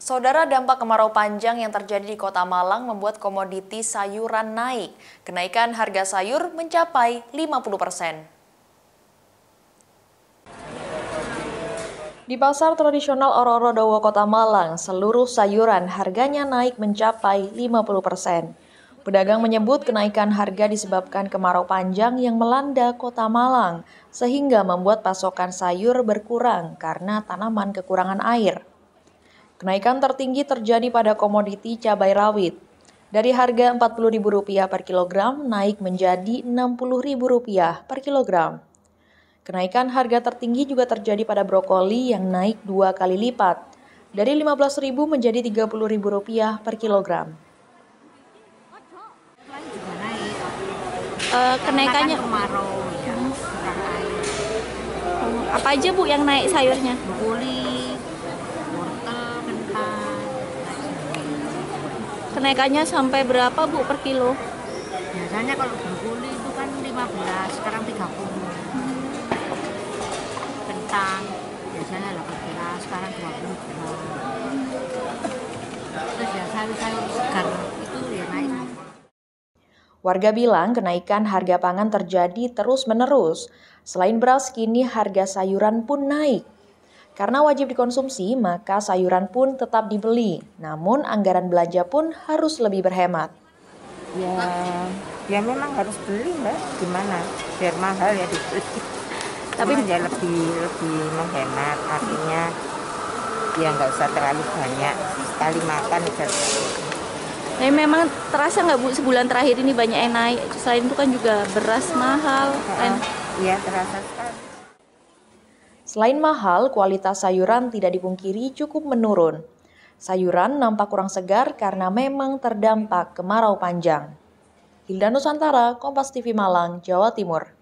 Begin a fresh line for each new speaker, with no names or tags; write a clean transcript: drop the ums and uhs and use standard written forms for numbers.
Saudara, dampak kemarau panjang yang terjadi di Kota Malang membuat komoditi sayuran naik. Kenaikan harga sayur mencapai 50%. Di pasar tradisional Ororodowo Kota Malang, seluruh sayuran harganya naik mencapai 50%. Pedagang menyebut kenaikan harga disebabkan kemarau panjang yang melanda Kota Malang, sehingga membuat pasokan sayur berkurang karena tanaman kekurangan air. Kenaikan tertinggi terjadi pada komoditi cabai rawit. Dari harga Rp40.000 per kilogram naik menjadi Rp60.000 per kilogram. Kenaikan harga tertinggi juga terjadi pada brokoli yang naik 2 kali lipat, dari Rp15.000 menjadi Rp30.000 per kilogram.
Kenaikannya kemarau ya, kurang air. Apa aja Bu yang naik sayurnya? Brokoli, wortel, kentang. Kenaikannya sampai berapa Bu per kilo? Biasanya kalau brokoli itu kan 15, sekarang 30. Kentang biasanya 18, sekarang 20. Terus ya sayur-sayur segar itu ya naik.
Warga bilang kenaikan harga pangan terjadi terus-menerus. Selain beras, kini harga sayuran pun naik. Karena wajib dikonsumsi, maka sayuran pun tetap dibeli. Namun anggaran belanja pun harus lebih berhemat.
Ya memang harus beli Mbak, gimana? Biar mahal ya dibeli. Tapi ya lebih menghemat, artinya ya nggak usah terlalu banyak. Sekali makan udah.
Tapi memang terasa nggak Bu sebulan terakhir ini banyak yang naik. Selain itu kan juga beras mahal.
Iya terasa sekali.
Selain mahal, kualitas sayuran tidak dipungkiri cukup menurun. Sayuran nampak kurang segar karena memang terdampak kemarau panjang. Hilda Nusantara, Kompas TV Malang, Jawa Timur.